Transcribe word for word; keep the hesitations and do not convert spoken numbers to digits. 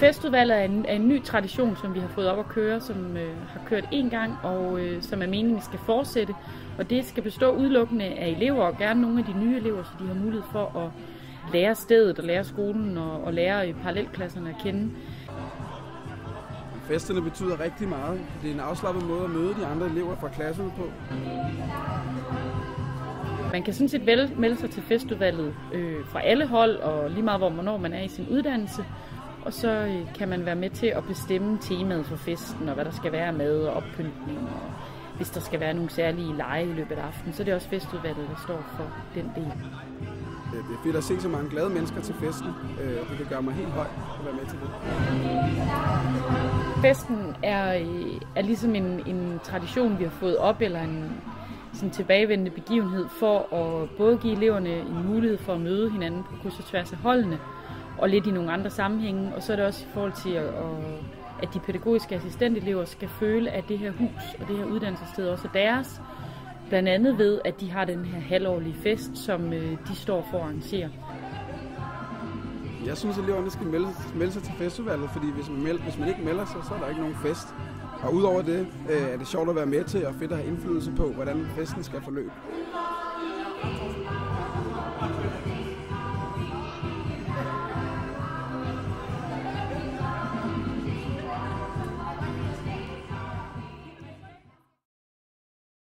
Festudvalget er en, er en ny tradition, som vi har fået op at køre, som øh, har kørt én gang, og øh, som er meningen skal fortsætte. Og det skal bestå udelukkende af elever, og gerne nogle af de nye elever, så de har mulighed for at lære stedet og lære skolen og, og lære parallelklasserne at kende. Festerne betyder rigtig meget. Det er en afslappet måde at møde de andre elever fra klassen på. Man kan sådan set vel melde sig til festudvalget øh, fra alle hold, og lige meget hvornår man er i sin uddannelse. Og så øh, kan man være med til at bestemme temaet for festen, og hvad der skal være med, og oppyntning, og hvis der skal være nogle særlige lege i løbet af aftenen, så er det også festudvalget, der står for den del. Det er fedt at se så mange glade mennesker til festen. Det kan gøre mig helt høj at være med til det. Festen er, er ligesom en, en tradition, vi har fået op, eller en sådan tilbagevendende begivenhed, for at både give eleverne en mulighed for at møde hinanden på kryds og tværs af holdene, og lidt i nogle andre sammenhænge. Og så er det også i forhold til, at, at de pædagogiske assistentelever skal føle, at det her hus og det her uddannelsessted også er deres. Blandt andet ved, at de har den her halvårlige fest, som øh, de står for at arrangere. Jeg synes, at eleverne skal melde, melde sig til festudvalget, fordi hvis man, meld, hvis man ikke melder sig, så er der ikke nogen fest. Og udover det øh, er det sjovt at være med til, og fedt at have indflydelse på, hvordan festen skal forløbe.